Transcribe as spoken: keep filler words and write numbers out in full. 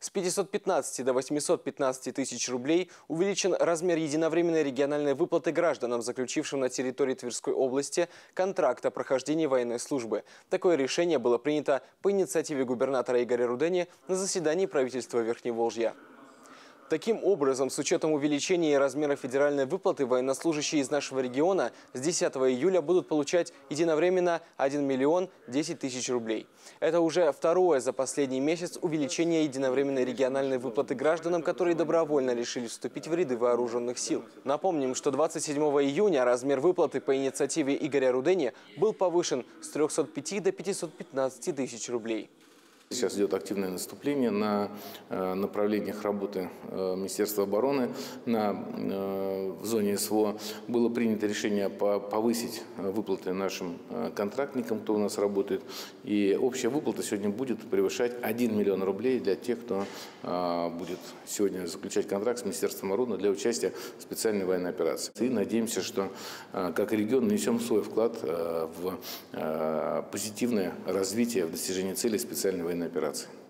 С пятисот пятнадцати до восьмисот пятнадцати тысяч рублей увеличен размер единовременной региональной выплаты гражданам, заключившим на территории Тверской области контракт о прохождении военной службы. Такое решение было принято по инициативе губернатора Игоря Рудени на заседании правительства Верхневолжья. Таким образом, с учетом увеличения размера федеральной выплаты, военнослужащие из нашего региона с десятого июля будут получать единовременно один миллион десять тысяч рублей. Это уже второе за последний месяц увеличение единовременной региональной выплаты гражданам, которые добровольно решили вступить в ряды вооруженных сил. Напомним, что двадцать седьмого июня размер выплаты по инициативе Игоря Рудени был повышен с трёхсот пяти до пятисот пятнадцати тысяч рублей. Сейчас идет активное наступление на направлениях работы Министерства обороны. На, в зоне СВО было принято решение повысить выплаты нашим контрактникам, кто у нас работает. И общая выплата сегодня будет превышать один миллион рублей для тех, кто будет сегодня заключать контракт с Министерством обороны для участия в специальной военной операции. И надеемся, что как регион внесем свой вклад в позитивное развитие в достижении целей специальной военной операции.